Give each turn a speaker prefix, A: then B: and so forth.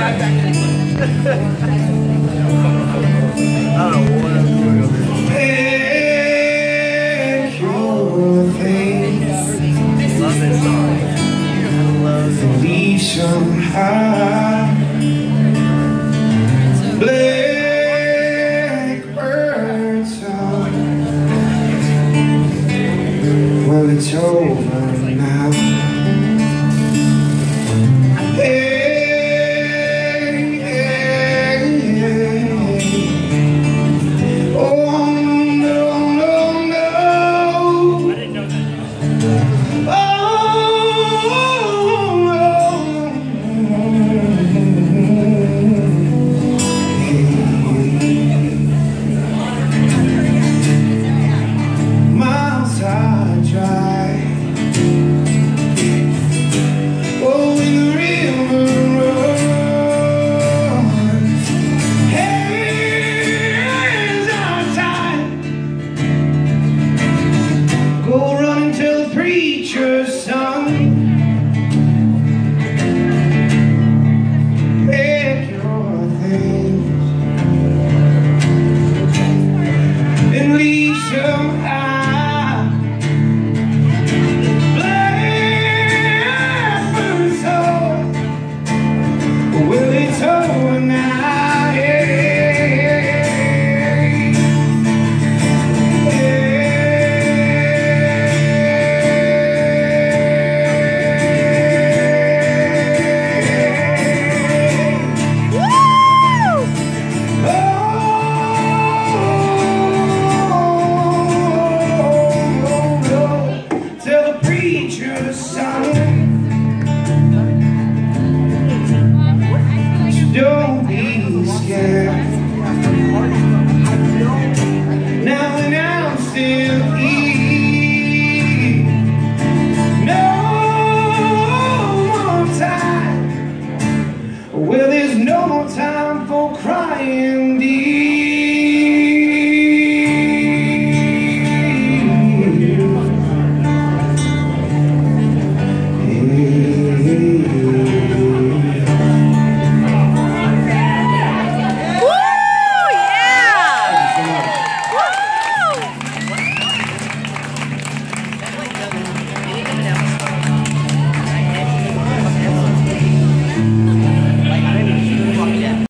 A: don't know what I'm doing over here. Love this song.
B: Leave somehow. Blackbird Song. Well, it's over now. Preacher's son, make your things and leave some high. Blackbird Song, well, it's over now. Don't be scared.